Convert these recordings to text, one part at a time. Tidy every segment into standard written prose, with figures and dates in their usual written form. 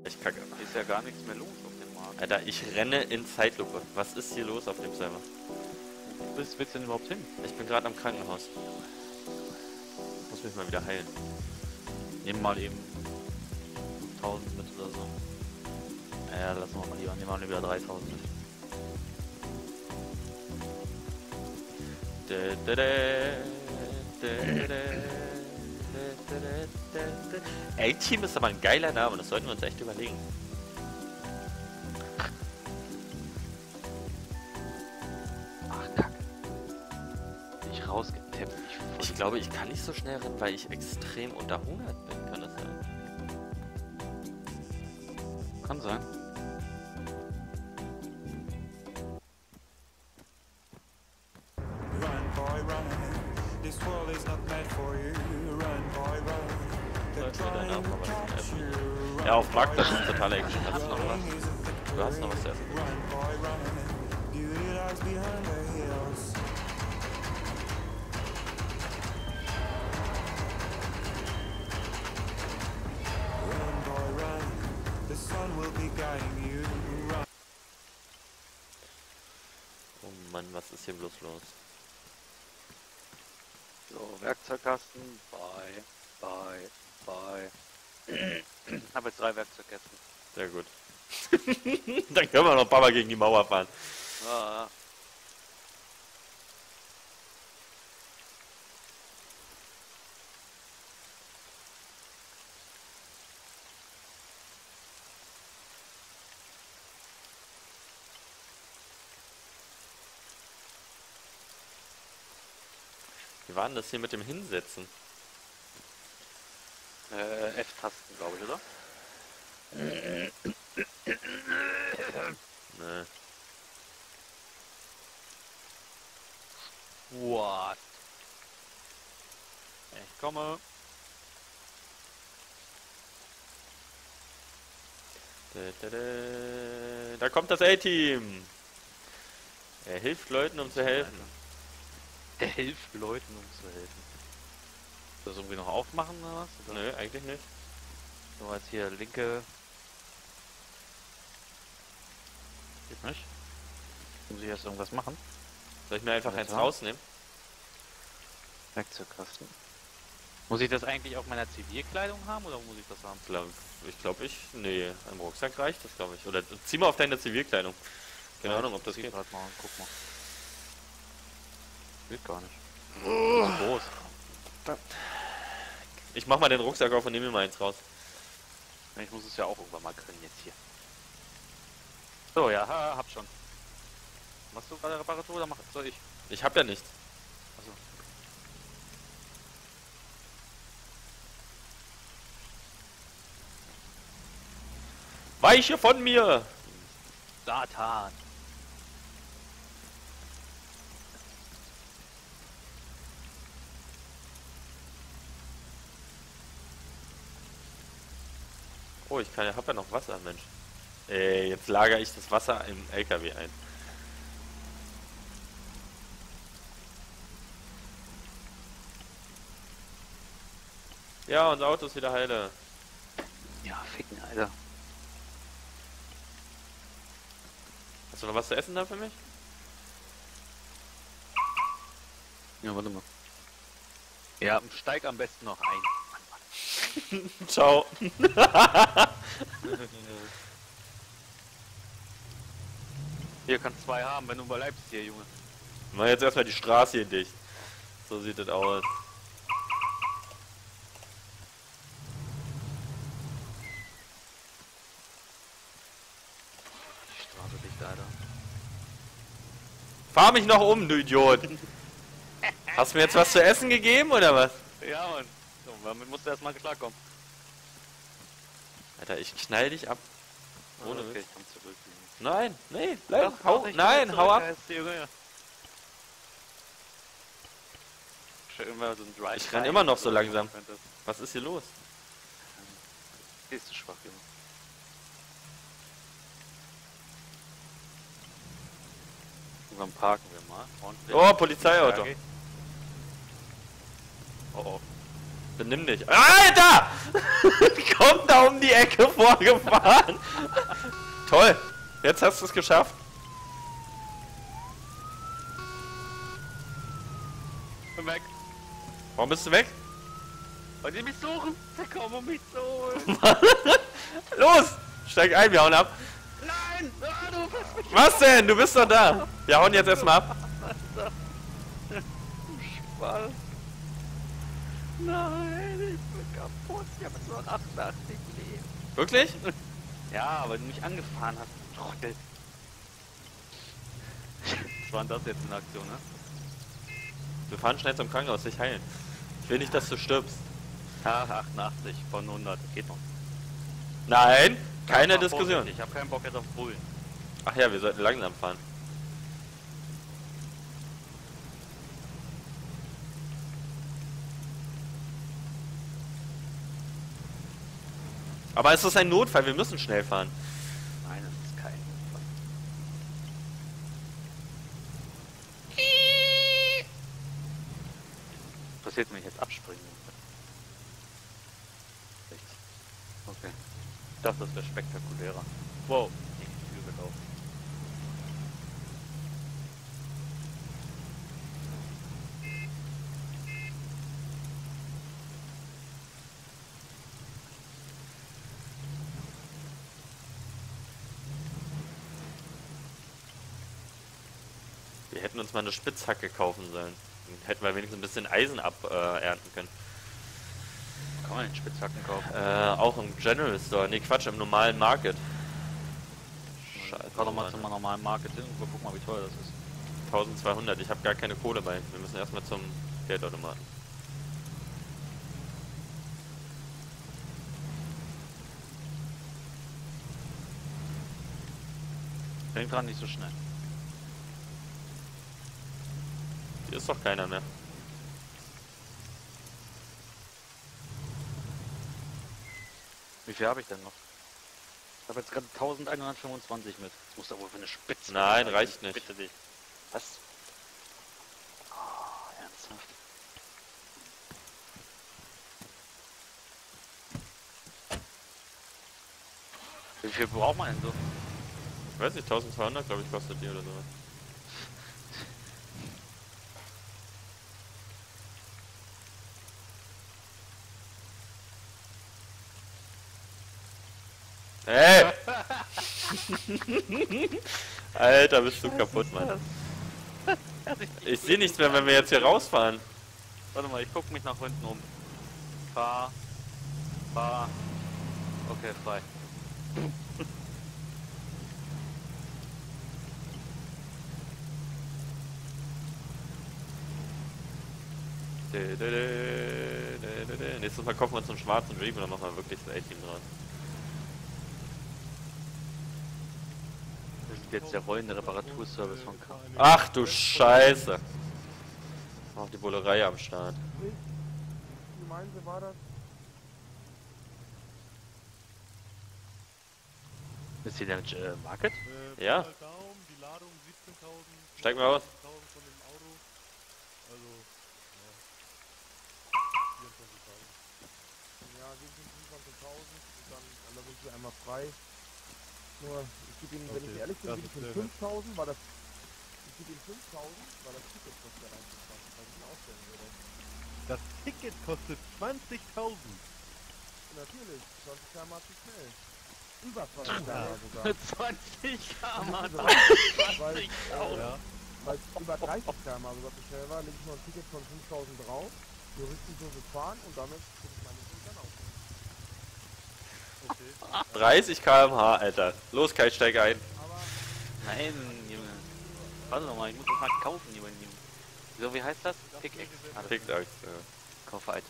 Ich kacke. Ist ja gar nichts mehr los auf dem Markt. Alter, ich renne in Zeitlupe. Was ist hier los auf dem Server? Wo willst du denn überhaupt hin? Ich bin gerade am Krankenhaus. Muss mich mal wieder heilen. Nehmen mal eben 5000 mit oder so. Ja, lassen wir mal lieber. Nehmen wir mal wieder 3000 mit. A-Team ist aber ein geiler Name, das sollten wir uns echt überlegen. Ach, Kack. Bin ich rausgetippt. Ich glaube, ich kann nicht so schnell rennen, weil ich extrem unterhungert bin, kann das sein? Kann sein. Run, boy, run. This world is not meant for you. Run, boy, run. They're trying to catch you. Ja, auf Marktplatz ist totaler Action. Hast du noch was? Du hast noch was zu essen. Run, boy, run. Beauty lies behind the hills. Run, boy, run. The sun will be guiding you. Run. Oh Mann, was ist hier bloß los? So, Werkzeugkasten. Bye. Habe jetzt 3 Werkzeugkästen. Sehr gut. Dann können wir noch ein paar Mal gegen die Mauer fahren. Ah. Wie war denn das hier mit dem Hinsetzen? F-Tasten, glaube ich, oder? Ne. What? Ich komme. Da kommt das A-Team. Er hilft Leuten, um zu helfen. Er hilft Leuten, um zu helfen. Soll das irgendwie noch aufmachen oder was? Oder? Nö, eigentlich nicht. So, jetzt hier linke. Geht nicht. Muss ich erst irgendwas machen? Soll ich mir einfach Ja, eins klar. rausnehmen? Werkzeugkasten. Muss ich das eigentlich auf meiner Zivilkleidung haben oder muss ich das haben? Nee, im Rucksack reicht das, glaube ich. Oder zieh mal auf deine Zivilkleidung. Keine Ahnung, ob das geht. Halt mal, guck mal. Geht gar nicht. Groß. Ich mach mal den Rucksack auf und nehme mir mal eins raus. Ich muss es ja auch irgendwann mal können jetzt hier. So, ja, hab schon. Machst du gerade Reparatur oder soll ich? Ich hab ja nichts. Achso. Weiche von mir! Satan. Oh, hab ja noch Wasser, Mensch. Jetzt lagere ich das Wasser im LKW ein. Ja, unser Auto ist wieder heile. Ja, ficken, Alter. Hast du noch was zu essen da für mich? Ja, warte mal. Ja, steig am besten noch ein. Ciao. Hier kannst 2 haben, wenn du überleibst hier, Junge. Mach jetzt erstmal die Straße hier dicht. So sieht das aus. Die Straße dicht, Alter. Fahr mich noch um, du Idiot. Hast du mir jetzt was zu essen gegeben, oder was? Ja, Mann. So, damit musst du erstmal klarkommen. Alter, ich knall dich ab. Ohne okay, Witz. ich komm zurück. Nein, nee, bleib. Doch, Hau, ich nein, komm hau zurück, ab. heißt die Junge. Schön, wenn wir so ein Drive. Ich renn immer noch so langsam. Was ist hier los? Gehst du schwach, Junge. Und dann parken wir mal. Ordentlich. Oh, Polizeiauto. Oh, oh. Benimm dich. Alter! Kommt da um die Ecke vorgefahren. Toll. Jetzt hast du es geschafft. Bin weg. Warum bist du weg? Wollt ihr mich suchen? Sie kommen um mich zu holen. Los! Steig ein, wir hauen ab. Nein! Ah, du bist mich. Was denn? Du bist doch da. Wir hauen jetzt erstmal ab. Spaß. Nein, ich bin kaputt. Ich habe nur 88 Leben. Wirklich? Ja, weil du mich angefahren hast, du Trottel. Was war denn das jetzt in der Aktion, ne? Wir fahren schnell zum Krankenhaus, dich heilen. Ich will nicht, dass du stirbst. Ach, 88 von 100. Geht noch. Nein, keine Mach mal Diskussion. vorsichtig, ich habe keinen Bock jetzt auf Bullen. Ach ja, wir sollten langsam fahren. Aber es ist ein Notfall, wir müssen schnell fahren. Nein, das ist kein. Passiert, wenn ich jetzt abspringen muss. Rechts. Okay. Das wäre spektakulärer. Wow, nicht viel gelaufen. Wir hätten uns mal eine Spitzhacke kaufen sollen. Dann hätten wir wenigstens ein bisschen Eisen ernten können. Kann man den Spitzhacken kaufen? Auch im General Store. Ne, Quatsch, im normalen Market. Scheiße. Fahr doch mal zum normalen Marketing und guck mal, wie teuer das ist. 1200, ich habe gar keine Kohle bei. Wir müssen erstmal zum Geldautomaten. Denk dran, nicht so schnell. Hier ist doch keiner mehr. Wie viel habe ich denn noch? Ich habe jetzt gerade 1125 mit. Das muss doch wohl für eine Spitze. Nein, sein. reicht nicht. Bitte dich. Was? Oh, ernsthaft? Wie viel braucht man denn so? Weiß nicht, 1200 glaube ich kostet die oder so. Ey! Alter, bist du kaputt, Mann. Ich sehe nichts mehr, wenn wir jetzt hier rausfahren. Warte mal, ich guck mich nach hinten um. Fahr. Okay, frei. Nächstes Mal kaufen wir uns einen schwarzen Jeep und dann machen wir wirklich so ein A-Team draus. Das ist jetzt der rollende Reparaturservice von K. Ach du Scheiße. Auch die Bullerei am Start. Wie meinen Sie, war das? Ist hier der Market? Ja. Die Ladung 17.000. Steig mal aus. 17.000 von dem Auto. Also, ja. 24.000. Ja, 25.000 und dann sind sie einmal frei. Nur, ich gebe Ihnen, wenn ich ehrlich bin, gebe ich Ihnen 5.000, weil das. Ich gebe Ihnen 5.000, weil das Ticket kostet ja 21, weil ich ihn ausstellen würde. Das Ticket kostet 20.000. Natürlich, 20 km zu schnell. Über 20 km sogar. 20 km. Weil, Ja. weil es über 30 km sogar zu schnell war, lege ich noch ein Ticket von 5.000 drauf, Juristenkurse fahren und damit kriege ich meine Kunden dann auch. 30 km/h, Alter. Los, Kai, steig ein. Nein, Junge. Warte doch mal, ich muss das mal kaufen, Junge. So, wie heißt das? Pickaxe. Ah, das Pickaxe, ja. Kaufe Item.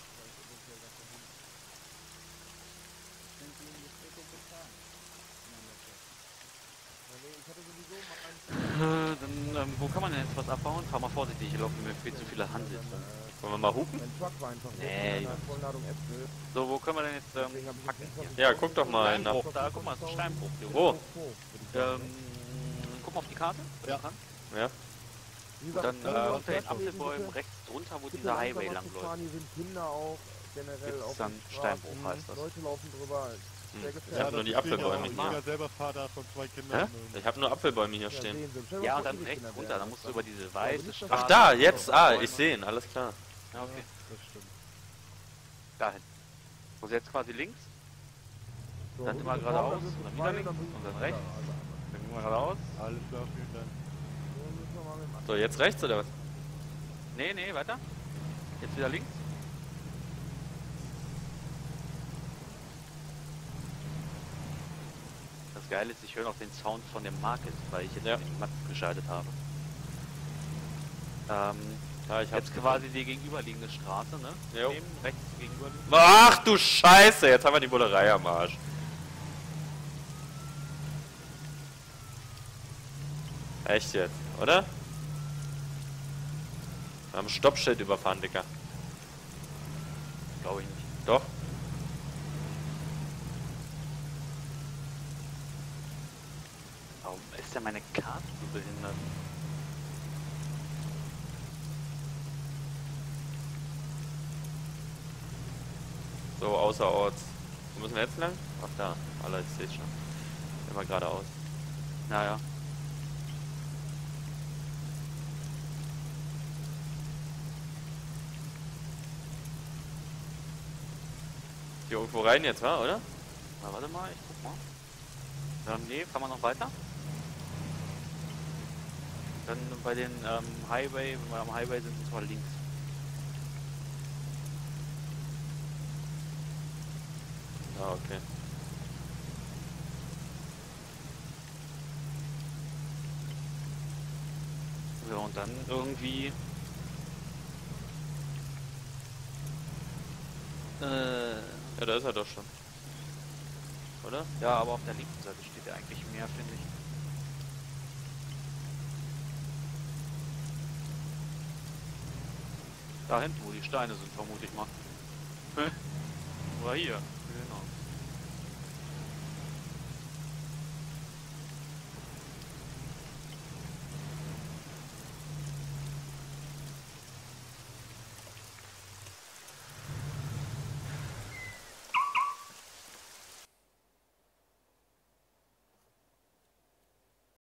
Dann, wo kann man denn jetzt was abbauen? Fahr mal vorsichtig, hier laufen mir viel zu viele Handels. Wollen wir mal hupen? Mein Truck war einfach Nee, mit einer Vollladung Äpfel. So, wo können wir denn jetzt Deswegen habe ich packen? jetzt Ja, guck doch mal nach. Steinbruch, da, guck mal, ist ein Steinbruch. Junge. Wo? Guck mal auf die Karte. Ja. Ja. Wie Und dann wenn wir unter den dort lesen, Apfelbäumen bitte, rechts drunter, wo bitte dieser Highway langsamer lang zu läuft. fahren. Hier sind Kinder auch generell Gibt's auf dann den Steinbruch, Straßen. heißt das. Leute laufen drüber. Sehr Ich gefährlich. hab nur die das sehen wir Apfelbäume auch. hier. Ich bin ja selber Vater von 2 Kindern. und- Ich habe nur Apfelbäume hier Ja, stehen. sehen Sie. Stell dir Ja, mal und vor, dann Ihre rechts Kinder runter, wären dann das musst du dann. über diese Aber weiße nicht, dass Straße. Ach da, mit jetzt, Bäumen. ich sehe ihn, alles klar. Ja, okay. Das stimmt. Dahin. Wo sie jetzt quasi links, So, dann wenn immer Sie geradeaus, fahren, dann sind und dann Sie wieder frei, links, bringen und Sie dann weiter. rechts. Also, Dann gehen wir geradeaus. Alles klar, vielen Dank. so müssen wir mal mit dem So, jetzt rechts oder was? Nee, nee, weiter. Jetzt wieder links. Das Geile ist, ich höre noch den Sound von dem Market, weil ich jetzt Ja. den Max geschaltet habe. Ja, ich hab's Jetzt quasi die gegenüberliegende Straße, ne? Jo. Nehmen, rechts gegenüberliegend. Ach du Scheiße, jetzt haben wir die Bullerei am Arsch. Echt jetzt, oder? Wir haben ein Stoppschild überfahren, Dicker. Glaube ich nicht. Doch. Warum ist denn meine Karte so behindert? So, außerorts. Wo müssen wir jetzt lang? Ach da, alle, ich seh's schon. Immer geradeaus. Naja. Hier irgendwo rein jetzt, wa, oder? Na, warte mal, ich guck mal. Nee, kann man noch weiter? Dann bei den Highway, wenn wir am Highway sind, müssen wir links. Ah, okay. So, und dann irgendwie... Ja, da ist er doch schon. Oder? ja, aber auf der linken Seite steht ja eigentlich mehr, finde ich. Da hinten, wo die Steine sind, vermute ich mal. Oder hier.